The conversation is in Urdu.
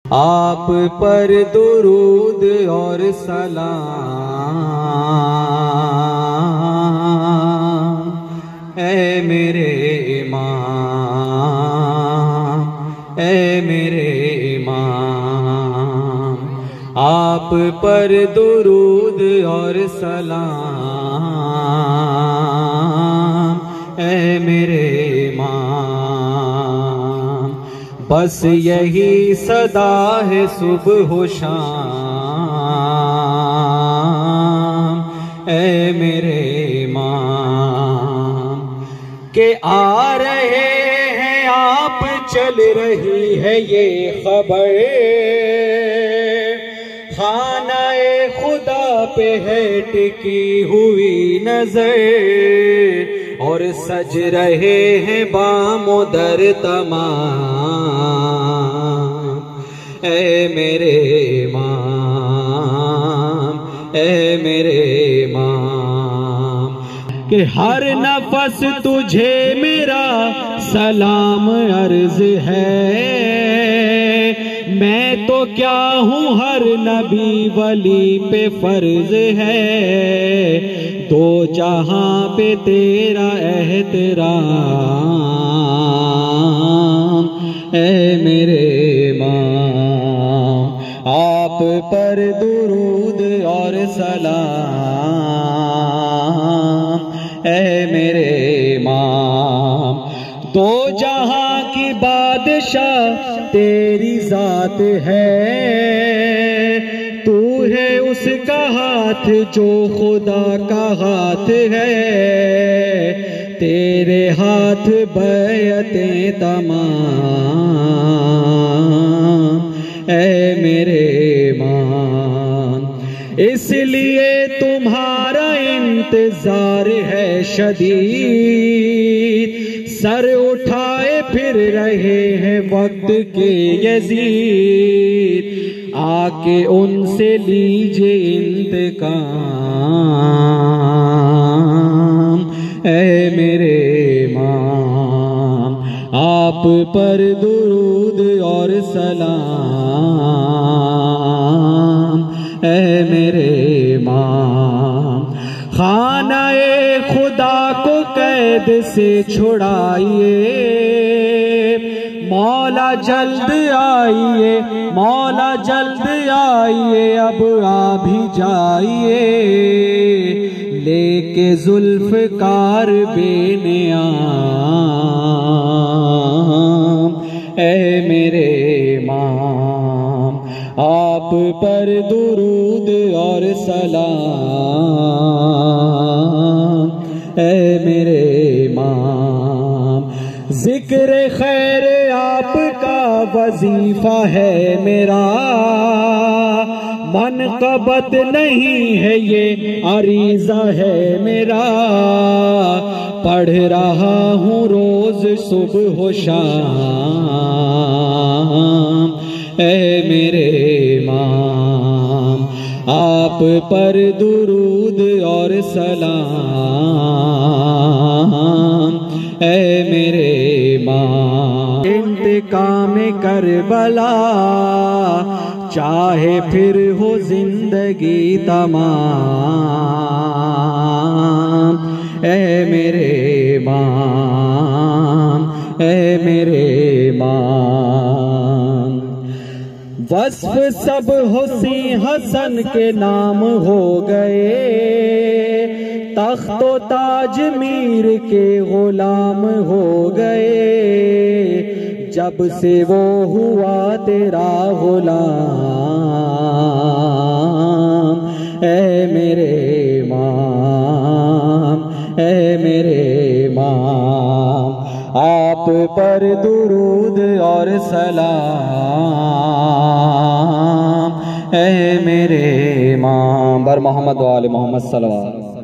آپ پر درود اور سلام اے میرے امام، اے میرے امام، آپ پر درود اور سلام اے میرے امام۔ بس یہی صدا ہے صبح و شام اے میرے امام، کہ آ رہے ہیں آپ، چل رہی ہے یہ خبر، خانہ خدا پہ ہے ٹکی ہوئی نظر، اور سج رہے ہیں بام و در تمام اے میرے امام، اے میرے امام، کہ ہر نفس تجھے میرا سلام عرض ہے، میں تو کیا ہوں ہر نبی ولی پہ فرض ہے، دو جہاں پہ تیرا احترام اے میرے امام، آپ پر درود اور سلام اے میرے امام۔ دو جہاں کی بادشاہ تیری ذات ہے، تو ہے اس کا ہاتھ جو خدا کا ہاتھ ہے، تیرے ہاتھ بیعتیں تمام اے میرے امام، اس لیے تمہارا انتظار ہے شدید، سر اٹھائے پھر رہے ہیں وقت کے یزید، آ کے ان سے لیجئے انتقام اے میرے امام، آپ پر درود اور سلام اے میرے امام۔ خانہ خدا کو قید سے چھڑائیے، مولا جلد آئیے، مولا جلد آئیے، اب آ بھی جائیے، لے کے ذوالفقار بے نیام اے میرے امام، آپ پر درود اور سلام اے میرے امام۔ ذکر خیر آپ کا وظیفہ ہے میرا، منقبت نہیں ہے یہ عریضہ ہے میرا، پڑھ رہا ہوں روز صبح و شام اے میرے امام، آپ پر درود اور سلام اے میرے امام۔ انتقام کربلا چاہے پھر ہو زندگی تمام اے میرے امام، اے میرے امام۔ وصف سب حسین حسن کے نام ہو گئے، تخت و تاج میر کے غلام ہو گئے، جب سے وہ ہوا تیرا غلام اے میرے امام، اے میرے امام، آپ پر درود اور سلام اے میرے امام۔ بر محمد و آل محمد صلی اللہ علیہ وسلم۔